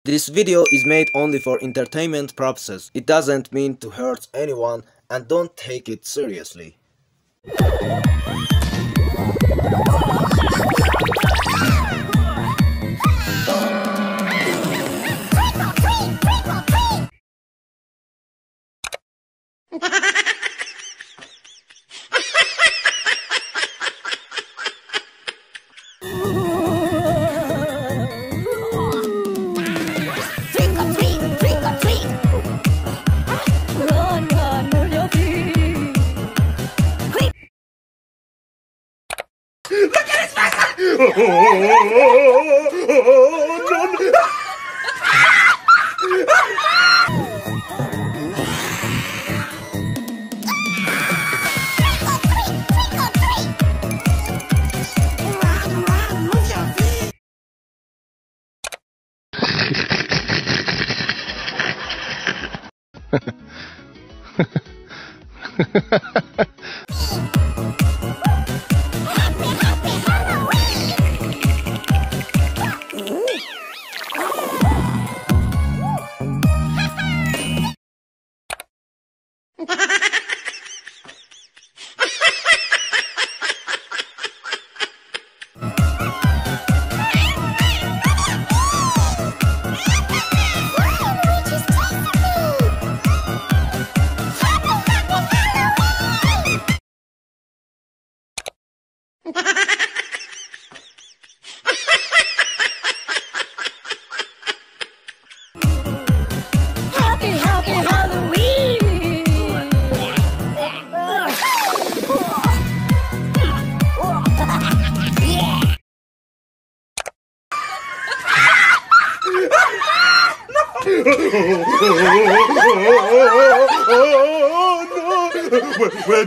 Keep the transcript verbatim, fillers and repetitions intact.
This video is made only for entertainment purposes. It doesn't mean to hurt anyone and don't take it seriously. Look at his face! Oh, oh, oh, no, no. Happy, happy Halloween! Oh, no! Well, well